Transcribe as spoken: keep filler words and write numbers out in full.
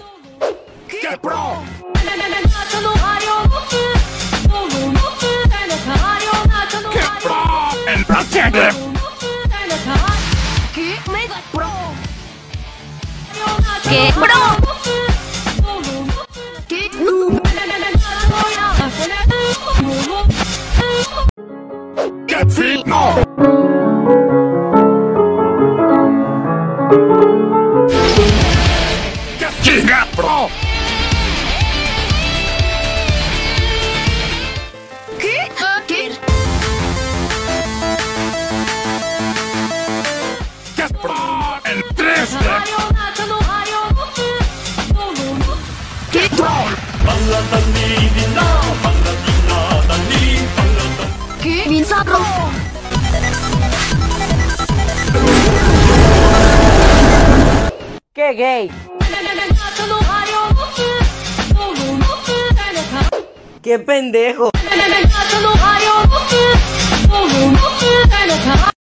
¡Qué pro! ¡Qué pro! ¡El Rachel! ¿Qué? ¡Mega pro! ¡Qué pro! ¿Qué? ¡Qué fino! ¡Qué giga pro! ¿Qué? ¿Qué? ¡Qué pro! ¡El tres D! ¿Qué? ¡Troll! ¿Qué? ¡Minsaco! ¡Qué gay! ¡Qué pendejo!